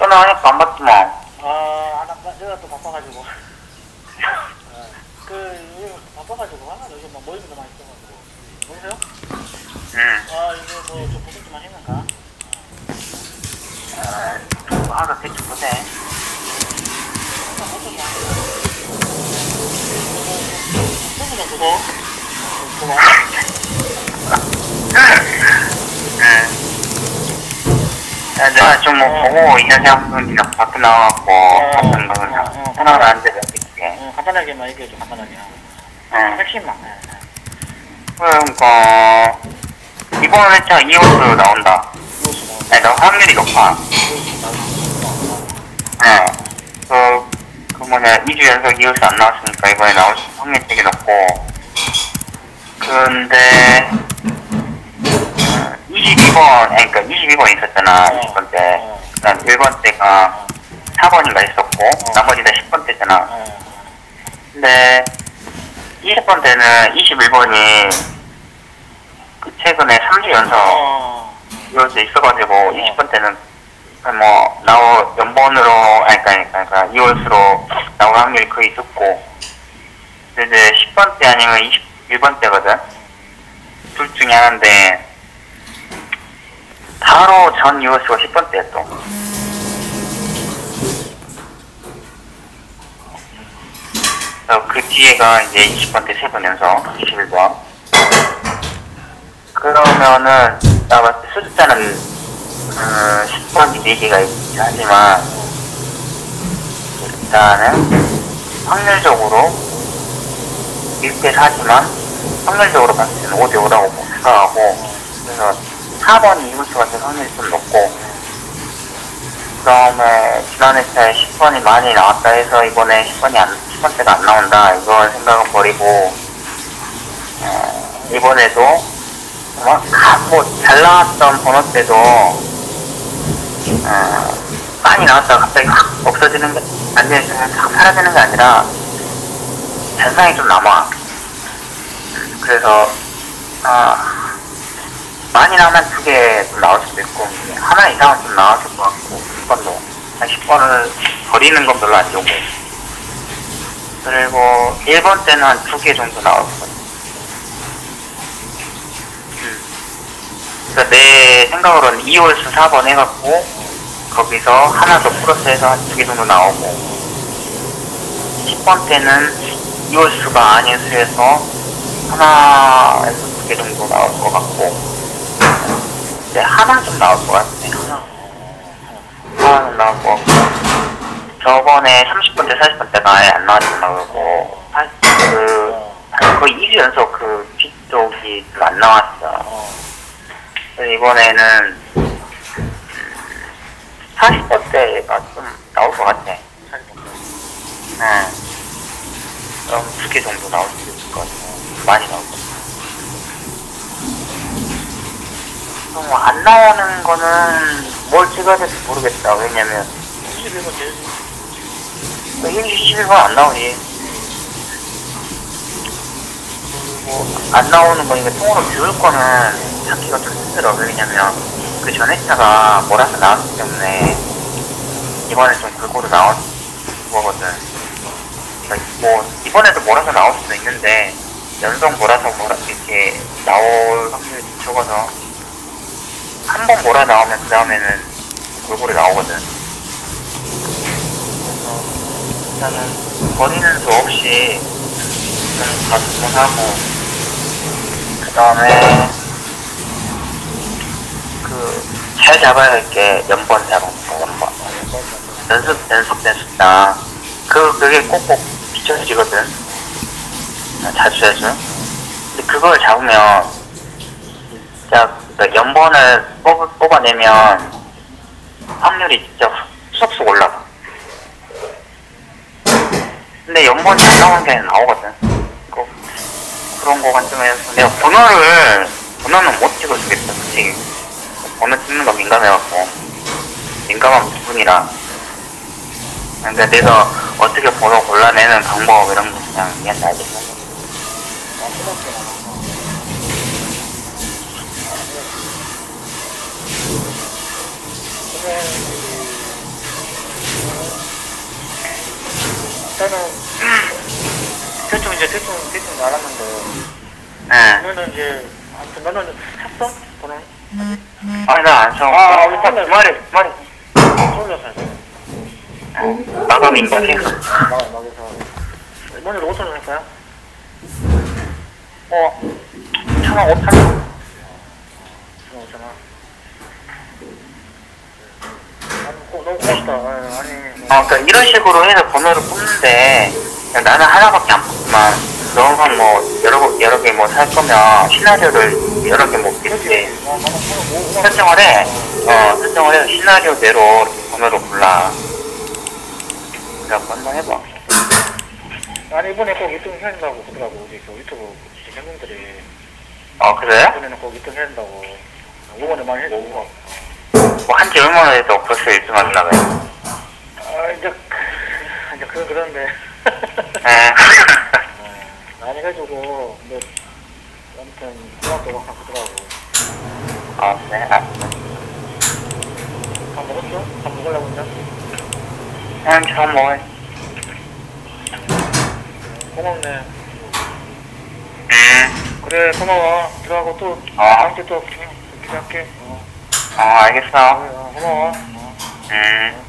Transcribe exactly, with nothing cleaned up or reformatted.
전화하니까 안 받지 뭐. 아, 안 아까 내가 또 바빠가지고. 그, 바빠가지고, 하나, 요즘 막 모임도 많이 있어가지고. 여보세요? 응. 아, 이거 뭐, 좀 보충 좀 하시는가? 아, 하나 대충 보세. 보충 좀 하시는가? 보충 좀 주고. 그거. 응. 야, 내가 좀 뭐 보고 있는 사람들이랑 밖에 나와갖고 같은 거는 전화를 안 드려. 응, 간단하게만 얘기해줘, 간단하게. 응. 핵심만. 그러니까 이번 회차 이호수 나온다. 아니, 너 확률이 높아. 응. 그, 그 뭐냐, 이 주 연속 이호수 안 나왔으니까 이번에 나올 확률이 되게 높고. 근데 이십이 번, 아니, 그러니까 이십이 번 있었잖아, 이십 번 때. 그 다음 일 번 때가 사 번인가 있었고, 나머지 다 십 번 때잖아. 근데 이십 번 때는 이십일 번이 그 최근에 삼 주 연속 이월수 있어가지고, 이십 번 때는 뭐, 나오, 연번으로, 아니, 그러니까, 그러니까 이월수로 나올 확률이 거의 적고, 근데 이제 십 번 때 아니면 이십일 번 때거든? 둘 중에 하나인데, 바로 전 이월수가 십 번 때야 또. 그 뒤에가 이제 이십 번 때 세 번 연속, 이십일 번. 그러면은, 나 봤을 때 숫자는, 음, 십 번이 네 개가 있긴 하지만, 일단은, 확률적으로 일 대 사지만, 확률적으로 봤을 때는 오 대 오라고 생각하고, 그래서 사 번이 이룰 것 같은 확률이 좀 높고, 그 다음에 지난 회차에 십 번이 많이 나왔다 해서 이번에 십 번이 안, 십 번대가 안 나온다, 이거 생각은 버리고, 어, 이번에도 뭐, 뭐, 잘 나왔던 번호 때도, 어, 많이 나왔다가 갑자기 확 없어지는 게, 안 되는, 확 사라지는 게 아니라, 잔상이 좀 남아. 그래서, 어, 많이 나오면 두 개 나올 수도 있고, 하나 이상은 좀 나왔을 것 같고, 십 번도. 한 십 번을 버리는 건 별로 안 좋고. 그리고 일 번 때는 한 두 개 정도 나올 것 같아. 음. 그러니까 내 생각으로는 이월수 사 번 해갖고, 거기서 하나 더 플러스해서 한 두 개 정도 나오고, 십 번 때는 이월수가 아닌 수에서 하나에서 두 개 정도 나올 것 같고, 이제 하나 좀 나올 것 같네. 하나. 하나는 나올 것 같고, 저번에 삼십 번 때, 사십 번 때가 아예 안 나왔잖아. 그러고, 그, 거의 이 주 연속 그 뒤쪽이 좀 안 나왔어. 그래서 이번에는, 사십 번 때가 좀 나올 것 같아. 응. 그럼 두 개 정도 나올 수 있을 것 같아. 많이 나올 것 같아. 어, 안 나오는 거는 뭘 찍어야 될지 모르겠다. 왜냐면 이십일 번 제일 이십일 번 안 나오지. 그리고 안 나오는 거 이게 통으로 비울 거는 찾기가 좀 힘들어. 왜냐면 그 전 회차가 몰아서 나왔기 때문에 이번에 좀 골고루 나올 거거든. 그러니까 뭐 이번에도 몰아서 나올 수도 있는데 연속 몰아서 몰아 이렇게 나올 확률이 적어서 한 번 몰아 나오면 그 다음에는 골고루 나오거든. 그래서 일단은 버리는 수 없이 좀 가슴하고, 그 다음에 그 잘 잡아야 할 게 연번 잡은 거, 연번. 연습, 연습된 숫자. 그, 그게 꼭꼭 비춰지거든. 자주 자주. 근데 그걸 잡으면 진짜 연번을 뽑, 뽑아내면 확률이 진짜 쑥쑥 올라가. 근데 연번이 안 나오는 게 나오거든. 그, 그런 거 관점에서 내가 번호를, 번호는 못 찍어주겠다, 솔직히. 번호 찍는 거 민감해갖고. 민감한 부분이라. 그러니까 내가 어떻게 번호 골라내는 방법 이런 거 그냥 얘한테 알겠어. 그러면은 이제 아무튼 너는 샀어? 돈은? 아니, 나 안 써. 아, 아, 우리 팬들. 말해, 말해. 서울에서 샀어. 마감인 거지? 막, 막에서. 먼저 오천 원 할까요? 어, 천원 오천 원. 천원 오천 원. 아니, 고, 너무 고맙다. 아니, 아니. 어, 그러니까 이런 식으로 해서 번호를 뽑는데, 그냥 나는 하나밖에 안 뽑지만, 너가 뭐, 여러, 개- 여러 개 뭐 살 거면, 시나리오를 여러 개 뭐, 이렇게 어, 나는 천원 오, 오만 설정을 해. 어, 설정을 해서 시나리오대로 이렇게 번호를 골라. 그래갖고 한번 해봐. 아니, 이번에 꼭 일 등 해야 된다고 그러더라고. 우리 그 유튜브 시청자분들이. 어, 그래? 이번에는 꼭 일 등 해야 된다고. 응원을 많이 해주고. 뭐, 한지 얼마나 돼서 벌써 일 등 하려고 해. 아, 이제, 이제 그건 그런데. 에. 어, 많이 해주고, 근데, 아무튼, 고맙다고 항상 그러더라고. 어, 그래, 알았어. 밥 먹었어? 밥 먹으려고 했나? 그냥 처음 먹어. 고맙네. 음, 그래, 고마워. 들어가고 또, 어. 다음 주에 또, 기대할게. 어, 어, 알겠어. 어, 고마워. 어. 음.